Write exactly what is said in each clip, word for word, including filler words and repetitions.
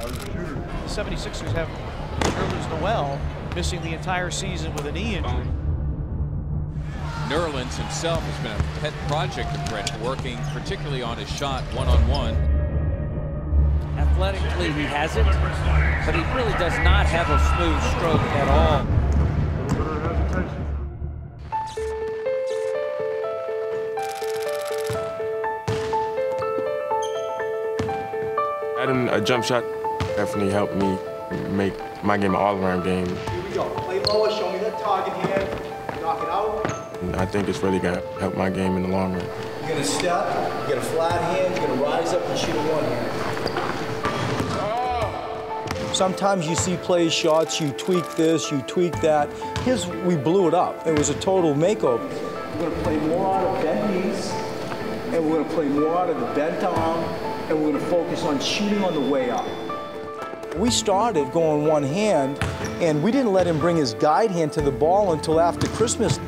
The seventy-sixers have Nerlens Noel missing the entire season with a knee injury. Nerlens himself has been a pet project of Brett, working particularly on his shot one-on-one. Athletically, he has it, but he really does not have a smooth stroke at all. Adding a jump shot definitely helped me make my game an all-around game. Here we go. Play lower, show me that target hand, knock it out. And I think it's really going to help my game in the long run. You're going to step, you get a flat hand, you're going to rise up and shoot a one hand. Sometimes you see play shots, you tweak this, you tweak that. Here's, we blew it up. It was a total makeover. We're going to play more out of bent knees, and we're going to play more out of the bent arm, and we're going to focus on shooting on the way up. We started going one hand, and we didn't let him bring his guide hand to the ball until after Christmas.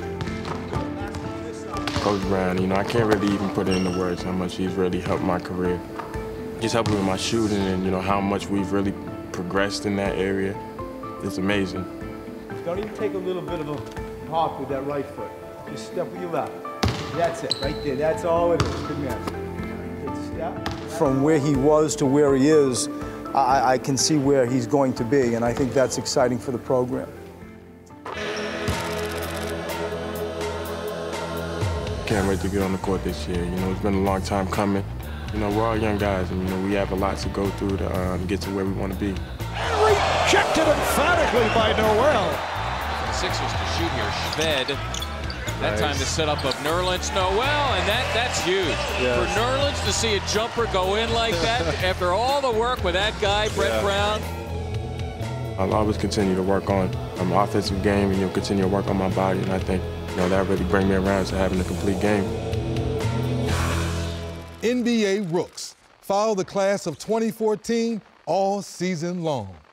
Coach Brown, you know, I can't really even put it into words how much he's really helped my career. Just helping with my shooting and, you know, how much we've really progressed in that area. It's amazing. Don't even take a little bit of a hop with that right foot. Just step with your left. That's it, right there. That's all it is. Good man. Good step. From where he was to where he is, I, I can see where he's going to be, and I think that's exciting for the program. Can't wait to get on the court this year. You know, it's been a long time coming. You know, we're all young guys, and, you know, we have a lot to go through to um, get to where we want to be. Rejected emphatically by Noel. The Sixers to shoot here. Shved. That Nice. time the setup of Nerlens Noel, and that, that's huge. Yes. For Nerlens to see a jumper go in like that after all the work with that guy, Brett Yeah. Brown. I'll always continue to work on my offensive game, and you'll continue to work on my body, and I think, you know, that really bring me around to having a complete game. N B A Rooks. Follow the class of twenty fourteen all season long.